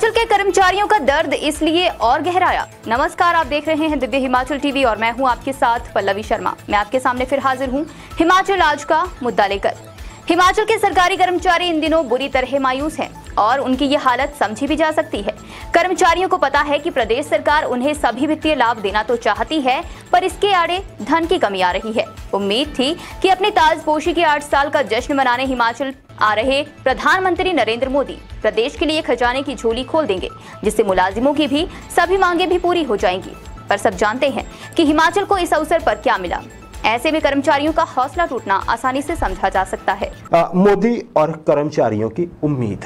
हिमाचल के कर्मचारियों का दर्द इसलिए और गहराया। नमस्कार, आप देख रहे हैं दिव्य हिमाचल टीवी और मैं हूं आपके साथ पल्लवी शर्मा। मैं आपके सामने फिर हाजिर हूं हिमाचल आज का मुद्दा लेकर। हिमाचल के सरकारी कर्मचारी इन दिनों बुरी तरह मायूस हैं और उनकी ये हालत समझी भी जा सकती है। कर्मचारियों को पता है कि प्रदेश सरकार उन्हें सभी वित्तीय लाभ देना तो चाहती है, पर इसके आड़े धन की कमी आ रही है। उम्मीद थी कि अपनी ताजपोशी के 8 साल का जश्न मनाने हिमाचल आ रहे प्रधानमंत्री नरेंद्र मोदी प्रदेश के लिए खजाने की झोली खोल देंगे, जिससे मुलाजिमों की भी सभी मांगे भी पूरी हो जाएंगी। पर सब जानते हैं कि हिमाचल को इस अवसर पर क्या मिला। ऐसे में कर्मचारियों का हौसला टूटना आसानी से समझा जा सकता है। मोदी और कर्मचारियों की उम्मीद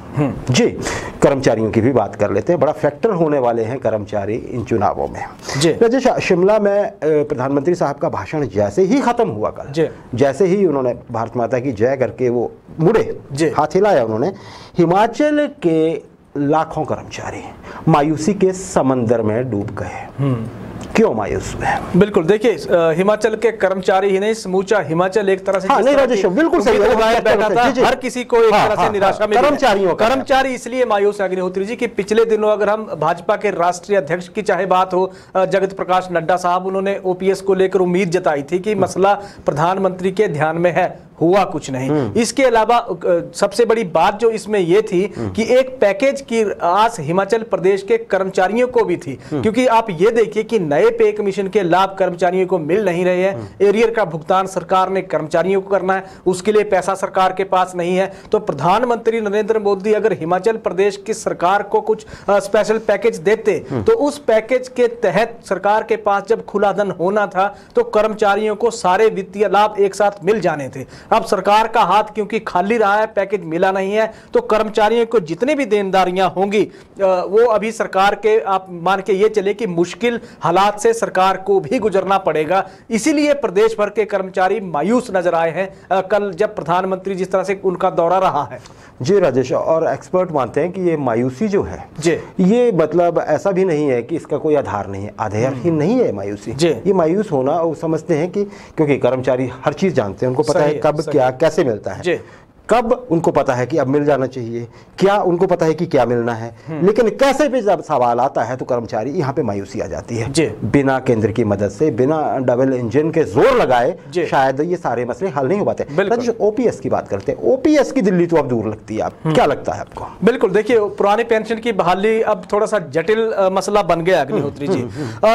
जी, कर्मचारियों की भी बात कर लेते हैं। बड़ा फैक्टर होने वाले हैं कर्मचारी इन चुनावों में जी। राजेश, शिमला में प्रधानमंत्री साहब का भाषण जैसे ही खत्म हुआ कल, जैसे ही उन्होंने भारत माता की जय करके वो मुड़े, हाथ हिलाया उन्होंने, हिमाचल के लाखों कर्मचारी मायूसी के समंदर में डूब गए। क्यों मायूस हुए? बिल्कुल, देखिए हिमाचल के कर्मचारी ही नहीं, समूचा हिमाचल एक तरह से नहीं राजेश, बिल्कुल सही बैठा था। हर किसी को एक तरह से निराशा में कर्मचारी इसलिए मायूस है अग्निहोत्री जी कि पिछले दिनों अगर हम भाजपा के राष्ट्रीय अध्यक्ष की चाहे बात हो, जगत प्रकाश नड्डा साहब, उन्होंने ओपीएस को लेकर उम्मीद जताई थी कि मसला प्रधानमंत्री के ध्यान में है, हुआ कुछ नहीं। इसके अलावा सबसे बड़ी बात जो इसमें यह थी कि एक पैकेज की आस हिमाचल प्रदेश के कर्मचारियों को भी थी, क्योंकि आप ये देखिए कि नए पे कमीशन के लाभ कर्मचारियों को मिल नहीं रहे हैं। एरियर का भुगतान सरकार ने कर्मचारियों को करना है, उसके लिए पैसा सरकार के पास नहीं है। तो प्रधानमंत्री नरेंद्र मोदी अगर हिमाचल प्रदेश की सरकार को कुछ स्पेशल पैकेज देते तो उस पैकेज के तहत सरकार के पास जब खुला धन होना था तो कर्मचारियों को सारे वित्तीय लाभ एक साथ मिल जाने थे। अब सरकार का हाथ क्योंकि खाली रहा है, पैकेज मिला नहीं है, तो कर्मचारियों को जितनी भी देनदारियां होंगी वो अभी सरकार के, आप मान के ये चले कि मुश्किल हालात से सरकार को भी गुजरना पड़ेगा। इसीलिए प्रदेश भर के कर्मचारी मायूस नजर आए हैं कल जब प्रधानमंत्री जिस तरह से उनका दौरा रहा है। जी राजेश, और एक्सपर्ट मानते हैं कि ये मायूसी जो है जी, ये मतलब ऐसा भी नहीं है कि इसका कोई आधार नहीं है, आधारहीन नहीं है मायूसी। ये मायूस होना वो समझते हैं कि क्योंकि कर्मचारी हर चीज जानते हैं, उनको पता है कब क्या कैसे मिलता है, कब उनको पता है कि अब मिल जाना चाहिए, क्या उनको पता है कि क्या मिलना है, लेकिन कैसे भी जब सवाल आता है तो कर्मचारी यहाँ पे मायूसी आ जाती है। बिना केंद्र की मदद से, बिना डबल इंजन के जोर लगाए शायद ये सारे मसले हल नहीं हो पाते। ओपीएस की बात करते हैं, ओपीएस की दिल्ली तो अब दूर लगती है, आप क्या लगता है आपको? बिल्कुल, देखिए पुरानी पेंशन की बहाली अब थोड़ा सा जटिल मसला बन गया अग्निहोत्री जी।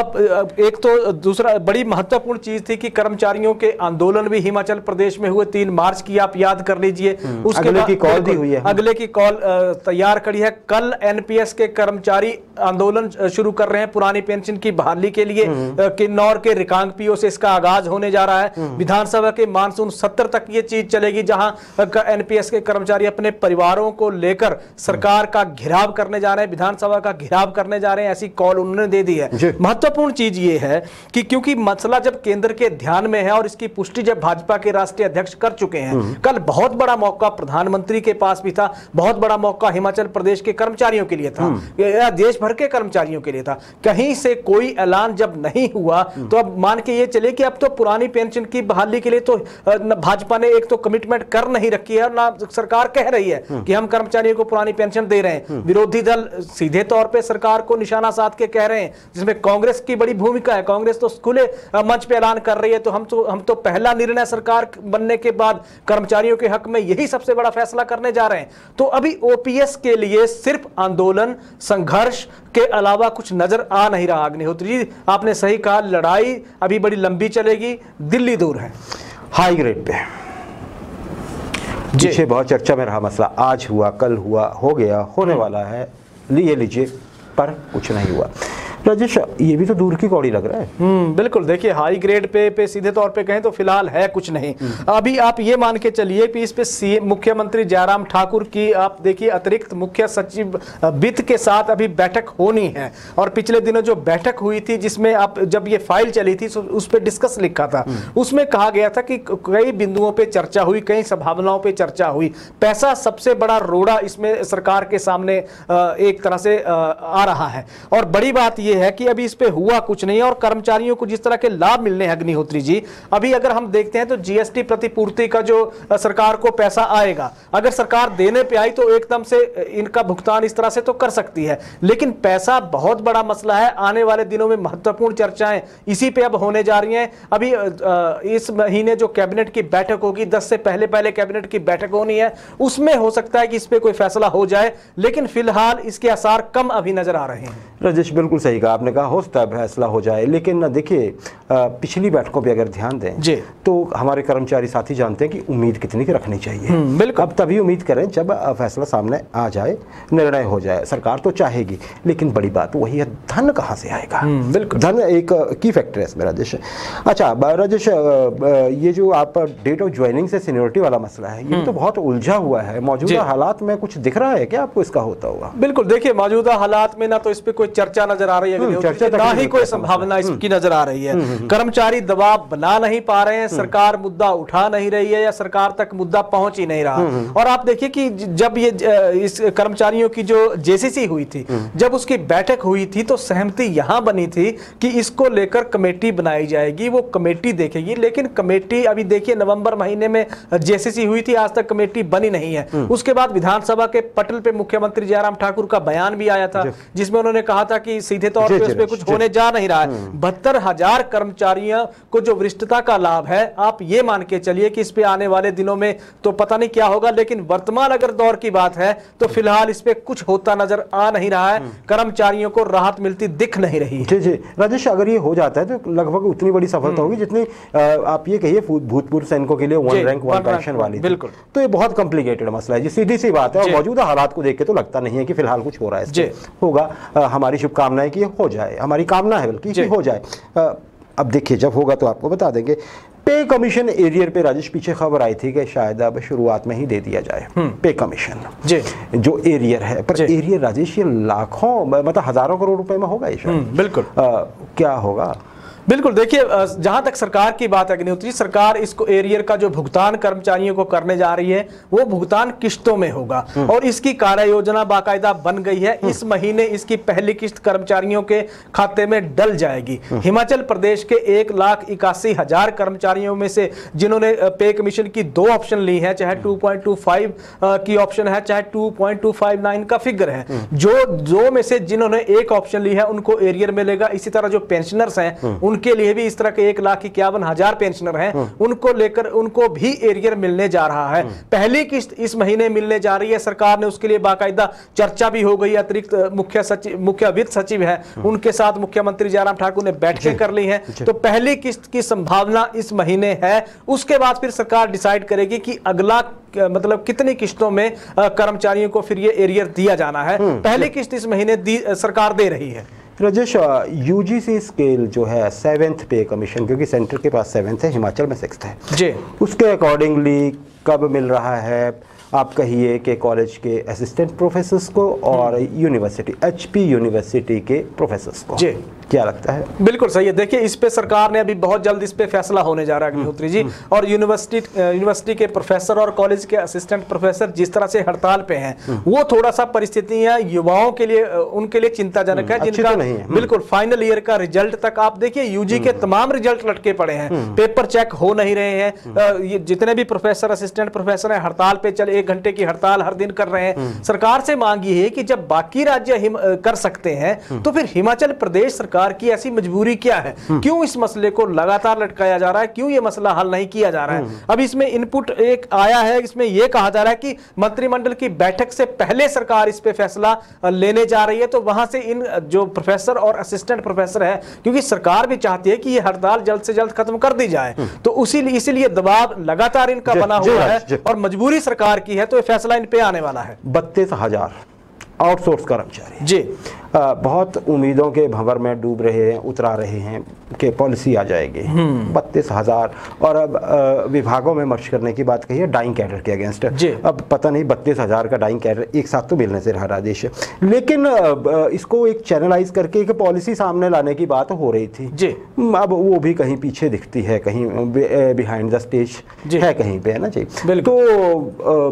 अब एक तो दूसरा बड़ी महत्वपूर्ण चीज थी कि कर्मचारियों के आंदोलन भी हिमाचल प्रदेश में हुए। 3 मार्च की आप याद कर लीजिए, उसके अगले की कॉल दी हुई है, अगले की कॉल तैयार करी है। कल एनपीएस के कर्मचारी आंदोलन शुरू कर रहे हैं पुरानी पेंशन की बहाली के लिए। किन्नौर के रिकांगपिओ से इसका आगाज होने जा रहा है। विधानसभा के मानसून सत्र तक ये चीज चलेगी, जहां एनपीएस के कर्मचारी अपने परिवारों को लेकर सरकार का घेराव करने जा रहे हैं, विधानसभा का घेराव करने जा रहे हैं, ऐसी कॉल उन्होंने दे दी है। महत्वपूर्ण चीज ये है कि क्योंकि मसला जब केंद्र के ध्यान में है और इसकी पुष्टि जब भाजपा के राष्ट्रीय अध्यक्ष कर चुके हैं, कल बहुत बड़ा मौका प्रधानमंत्री के पास भी था, बहुत बड़ा मौका हिमाचल प्रदेश के कर्मचारियों के लिए था, या देश भर के कर्मचारियों के लिए था। कहीं से कोई ऐलान जब नहीं हुआ तो अब मान के ये चले कि अब तो पुरानी पेंशन की बहाली के लिए तो भाजपा ने एक तो कमिटमेंट कर नहीं रखी है, ना सरकार कह रही है कि हम कर्मचारियों को पुरानी पेंशन दे रहे हैं। विरोधी दल सीधे तौर पर सरकार को निशाना साध के कह रहे हैं, जिसमें कांग्रेस की बड़ी भूमिका है। कांग्रेस तो खुले मंच पे ऐलान कर रही है, तो हम तो पहला निर्णय सरकार बनने के बाद कर्मचारियों के हक में यही सबसे बड़ा फैसला करने जा रहे हैं। तो अभी ओपीएस के लिए सिर्फ आंदोलन, संघर्ष के अलावा कुछ नजर आ नहीं रहा। अग्निहोत्री जी, आपने सही कहा, लड़ाई अभी बड़ी लंबी चलेगी, दिल्ली दूर है। हाई ग्रेड पे पीछे बहुत चर्चा में रहा मसला, आज हुआ, कल हुआ, हो गया, होने वाला है, लिए लीजिए, पर कुछ नहीं हुआ। राजेश, ये भी तो दूर की कौड़ी लग रहा है। बिल्कुल, देखिए हाई ग्रेड पे सीधे तौर पे कहें तो फिलहाल है कुछ नहीं। अभी आप ये मान के चलिए कि इस पे मुख्यमंत्री जयराम ठाकुर की आप देखिए अतिरिक्त मुख्य सचिव वित्त के साथ अभी बैठक होनी है। और पिछले दिनों जो बैठक हुई थी, जिसमें आप जब ये फाइल चली थी उस पर डिस्कस लिखा था, उसमें कहा गया था कि कई बिंदुओं पे चर्चा हुई, कई संभावनाओं पे चर्चा हुई। पैसा सबसे बड़ा रोड़ा इसमें सरकार के सामने एक तरह से आ रहा है। और बड़ी बात यह है कि अभी इस पे हुआ कुछ नहीं, और कर्मचारियों को जिस तरह के लाभ मिलने हैं अग्निहोत्री जी, अभी अगर हम देखते हैं तो जीएसटी प्रतिपूर्ति का जो सरकार को पैसा आएगा, अगर सरकार देने पे आई तो एकदम से इनका भुगतान इस तरह से तो कर सकती है, लेकिन पैसा बहुत बड़ा मसला है। आने वाले दिनों में महत्वपूर्ण चर्चाएं इसी पे अब होने जा रही हैं। अभी इस महीने जो कैबिनेट की बैठक होगी, 10 से पहले कैबिनेट की बैठक होनी है, उसमें हो सकता है कि इस पे कोई फैसला हो जाए, लेकिन फिलहाल इसके आसार कम अभी नजर आ रहे हैं। राजेश बिल्कुल सही कहा आपने, कहा हो सकता है फैसला हो जाए, लेकिन देखिए पिछली बैठकों पे अगर ध्यान दें जी, तो हमारे कर्मचारी साथी जानते हैं कि उम्मीद कितनी की रखनी चाहिए। बिल्कुल, अब तभी उम्मीद करें जब फैसला सामने आ जाए, निर्णय हो जाए। सरकार तो चाहेगी, लेकिन बड़ी बात वही है, धन कहाँ से आएगा। बिल्कुल, धन एक की फैक्टर है इसमें राजेश। अच्छा राजेश, ये जो आप डेट ऑफ ज्वाइनिंग से सीनियरिटी वाला मसला है, ये तो बहुत उलझा हुआ है। मौजूदा हालात में कुछ दिख रहा है क्या आपको इसका होता हुआ? बिल्कुल, देखिए मौजूदा हालात में ना तो इस पे कोई चर्चा नजर आ रही है, ना ही कोई संभावना इसकी नजर आ रही है। कर्मचारी दबाव बना नहीं पा रहे हैं, सरकार मुद्दा उठा नहीं रही है, या सरकार तक मुद्दा पहुंच ही नहीं रहा। और आप देखिए कि जब ये इस कर्मचारियों की जो जेसीसी हुई थी, जब उसकी बैठक हुई थी तो सहमति यहां बनी थी कि इसको लेकर कमेटी बनाई जाएगी, वो कमेटी देखेगी। लेकिन कमेटी अभी देखिए नवंबर महीने में जेसीसी हुई थी, आज तक कमेटी बनी नहीं है। उसके बाद विधानसभा के पटल पे मुख्यमंत्री जयराम ठाकुर का बयान भी आया था, जिसमें उन्होंने कहा था कि सीधे तौर पे उस पे कुछ होने जा नहीं रहा है। 72,000 कर्मचारियों को जो वरिष्ठता का लाभ है, आप ये मान के चलिए कि इस पे आने वाले दिनों में तो पता नहीं क्या होगा, लेकिन वर्तमान अगर दौर की बात है तो फिलहाल इस पे कुछ होता नजर आ नहीं रहा है, कर्मचारियों को राहत मिलती दिख नहीं रही। जी जी राजेश, अगर ये हो जाता है तो लगभग उतनी बड़ी सफलता होगी जितनी आप ये कहिए भूतपूर्व सैनिकों के लिए वन रैंक वन पेंशन वाली। बिल्कुल, तो ये बहुत कॉम्प्लिकेटेड मसला है जी, सीधी सी बात है। और मौजूदा हालात को देख के तो लगता नहीं है कि फिलहाल कुछ हो रहा है, होगा। हमारी शुभकामनाएं कि ये हो जाए, हमारी कामना है बल्कि कि हो जाए। अब देखिए जब होगा तो आपको बता देंगे। पे कमीशन एरियर पे राजेश पीछे खबर आई थी कि शायद अब शुरुआत में ही दे दिया जाए पे कमीशन जी, जो एरियर है। पर एरियर राजेश ये लाखों मतलब हजारों करोड़ रुपए में होगा ये शायद। बिल्कुल, क्या होगा? बिल्कुल, देखिए जहां तक सरकार की बात अग्निहोत्री, सरकार इसको एरियर का जो भुगतान कर्मचारियों को करने जा रही है वो भुगतान किश्तोों में होगा, और इसकी कार्य योजना बाकायदा बन गई है। इस महीने इसकी पहली किश्त कर्मचारियों के खाते में डल जाएगी। हिमाचल प्रदेश के 1,81,000 कर्मचारियों में से जिन्होंने पे कमीशन की 2 ऑप्शन ली है, चाहे 2.25 की ऑप्शन है, चाहे 2.259 का फिगर है, जो में से जिन्होंने एक ऑप्शन ली है उनको एरियर मिलेगा। इसी तरह जो पेंशनर्स हैं उनके लिए भी इस तरह के 1,51,000 पेंशनर हैं, उनको लेकर उनको भी एरियर मिलने जा रहा है। पहली किस्त इस महीने मिलने जा रही है, सरकार ने उसके लिए बाकायदा चर्चा भी हो गई। अतिरिक्त मुख्य वित्त सचिव है, उनके साथ मुख्यमंत्री जयराम ठाकुर ने बैठकें कर ली हैं। तो पहली किस्त की संभावना इस महीने है। उसके बाद फिर सरकार डिसाइड करेगी कि अगला मतलब कितनी किस्तों में कर्मचारियों को फिर ये एरियर दिया जाना है। पहली किस्त इस महीने सरकार दे रही है। राजेश, यूजीसी स्केल जो है 7th पे कमीशन, क्योंकि सेंटर के पास 7th है, हिमाचल में 6th है जी, उसके अकॉर्डिंगली कब मिल रहा है? आप कहिए कि कॉलेज के असिस्टेंट प्रोफेसर्स को और यूनिवर्सिटी एचपी यूनिवर्सिटी के प्रोफेसर्स को जी, क्या लगता है? बिल्कुल सही है। देखिए इस पे सरकार ने अभी बहुत जल्द इस पे फैसला होने जा रहा है अग्निहोत्री जी, और यूनिवर्सिटी के प्रोफेसर और कॉलेज के असिस्टेंट प्रोफेसर जिस तरह से हड़ताल पे हैं, वो थोड़ा सा परिस्थितियां युवाओं के लिए उनके लिए चिंताजनक है, जिनका तो बिल्कुल फाइनल ईयर का रिजल्ट तक आप देखिए यूजी के तमाम रिजल्ट लटके पड़े हैं, पेपर चेक हो नहीं रहे हैं। जितने भी प्रोफेसर असिस्टेंट प्रोफेसर है हड़ताल पे चले, 1 घंटे की हड़ताल हर दिन कर रहे हैं। सरकार से मांग ये है कि जब बाकी राज्य कर सकते हैं तो फिर हिमाचल प्रदेश सरकार की ऐसी मजबूरी क्या है? क्यों इस मसले को लगातार लटकाया जा रहा है? क्यों ये मसला हल नहीं किया जा रहा है? अब इसमें इनपुट एक आया है, इसमें यह कहा जा रहा है कि मंत्रिमंडल की बैठक से पहले सरकार इस पे फैसला लेने जा रही है। तो वहां से इन जो प्रोफेसर और असिस्टेंट प्रोफेसर है, क्योंकि सरकार भी चाहती है कि ये हड़ताल जल्द से जल्द खत्म कर दी जाए, तो इसीलिए दबाव लगातार इनका बना हुआ है और मजबूरी सरकार की है, तो फैसला इन पे आने वाला है। 32,000 आउटसोर्स कर्मचारी जी बहुत उम्मीदों के भंवर में डूब रहे हैं, उतरा रहे हैं कि पॉलिसी आ जाएगी। 32,000 और अब विभागों में मर्ज करने की बात कही है डाइंग कैडर के अगेंस्ट। अब पता नहीं 32,000 का डाइंग कैडर एक साथ तो मिलने से रहा देश, लेकिन इसको एक चैनलाइज करके एक पॉलिसी सामने लाने की बात हो रही थी जी। अब वो भी कहीं पीछे दिखती है, कहीं बिहाइंड द स्टेज है, कहीं पे है ना जी। तो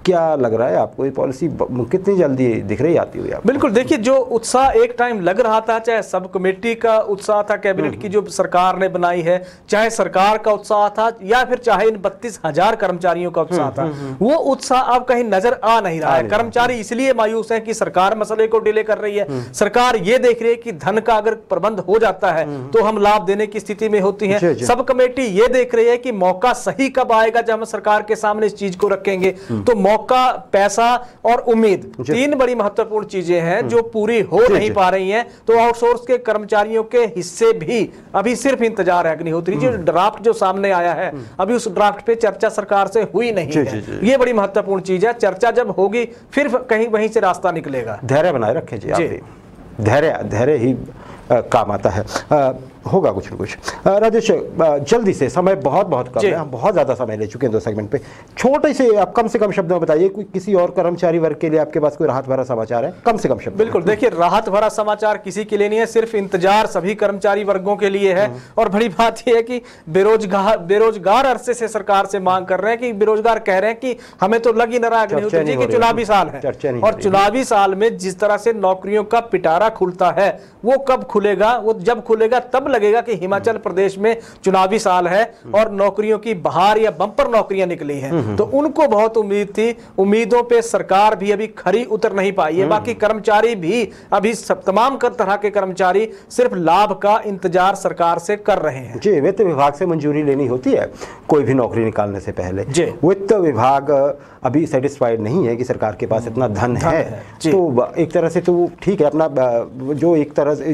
क्या लग रहा है आपको, ये पॉलिसी कितनी जल्दी दिख रही आती हुई? बिल्कुल, देखिए जो उत्साह एक टाइम लग रहा था, चाहे सब कमेटी का उत्साह था, कैबिनेट की जो सरकार ने बनाई है, चाहे सरकार का उत्साह था, या फिर चाहे इन 32,000 कर्मचारियों का उत्साह था, वो उत्साह अब कहीं नजर आ नहीं रहा है। कर्मचारी इसलिए मायूस है कि सरकार मसले को डिले कर रही है। सरकार ये देख रही है कि धन का अगर प्रबंध हो जाता है तो हम लाभ देने की स्थिति में होती है। सब कमेटी ये देख रही है कि मौका सही कब आएगा जब हम सरकार के सामने इस चीज को रखेंगे। तो मौका, पैसा और उम्मीद, तीन बड़ी महत्वपूर्ण चीजें हैं जो पूरी हो नहीं पा रही हैं। तो आउटसोर्स के कर्मचारियों के हिस्से भी अभी सिर्फ इंतजार है। अग्निहोत्री जो ड्राफ्ट जो सामने आया है, अभी उस ड्राफ्ट पे चर्चा सरकार से हुई नहीं है। ये बड़ी महत्वपूर्ण चीज है। चर्चा जब होगी फिर कहीं वहीं से रास्ता निकलेगा। धैर्य बनाए रखें जी, आप धैर्य ही काम आता है। होगा कुछ न कुछ। राजेश, जल्दी से, समय बहुत कम है, हम बहुत ज़्यादा समय ले चुके हैं 2 सेगमेंट पे। छोटे से आप कम से कम शब्दों में बताइए, कोई किसी और कर्मचारी वर्ग के लिए आपके पास कोई राहत भरा समाचार है? कम से कम शब्द। बिल्कुल, देखिए राहत भरा समाचार किसी के लिए नहीं है, सिर्फ इंतजार सभी कर्मचारी वर्गों के लिए है। और बड़ी बात यह है कि बेरोजगार अरसे से सरकार से मांग कर रहे हैं कि बेरोजगार कह रहे हैं कि हमें तो लग ही न रहा अग्निहोत्री जी कि चुनावी साल है, और चुनावी साल में जिस तरह से नौकरियों का पिटारा खुलता है वो कब खुलेगा? वो जब खुलेगा तब लगेगा कि हिमाचल प्रदेश में चुनावी साल है और नौकरियों की बहार या बंपर नौकरियां निकली हैं। तो उनको बहुत उम्मीद थी, उम्मीदों पे सरकार भी अभी खरी उतर नहीं पाई है। बाकी कर्मचारी भी अभी तमाम तरह के कर्मचारी सिर्फ लाभ का इंतजार सरकार से कर रहे हैं। जी, वित्त विभाग से मंजूरी लेनी होती है कोई भी नौकरी निकालने से पहले। वित्त विभाग अभी सेटिस्फाइड नहीं है कि सरकार के पास इतना धन है। तो एक तरह से तो ठीक है, अपना जो एक तरह से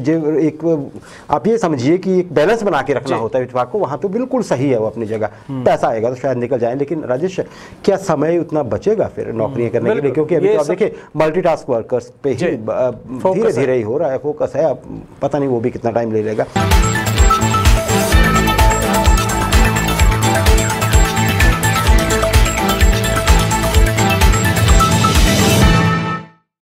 आप ये समझिए कि एक बैलेंस बना के रखना होता है विभाग को, वहां तो बिल्कुल सही है वो अपनी जगह। पैसा आएगा तो शायद निकल जाए, लेकिन राजेश क्या समय उतना बचेगा फिर नौकरियां करने के लिए? क्योंकि अभी तो आप देखिए मल्टीटास्क वर्कर्स पे ही धीरे धीरे ही हो रहा है फोकस है, अब पता नहीं वो भी कितना टाइम ले लेगा।